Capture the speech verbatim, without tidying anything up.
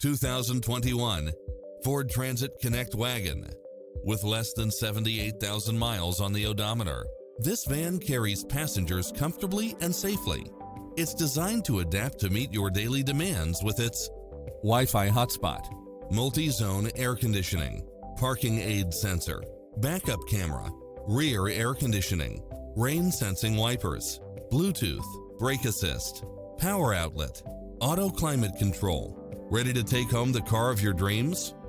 two thousand twenty-one Ford Transit Connect Wagon. With less than seventy-eight thousand miles on the odometer, this van carries passengers comfortably and safely. It's designed to adapt to meet your daily demands with its Wi-Fi hotspot, multi-zone air conditioning, parking aid sensor, backup camera, rear air conditioning, rain sensing wipers, Bluetooth, brake assist, power outlet, auto climate control. Ready to take home the car of your dreams?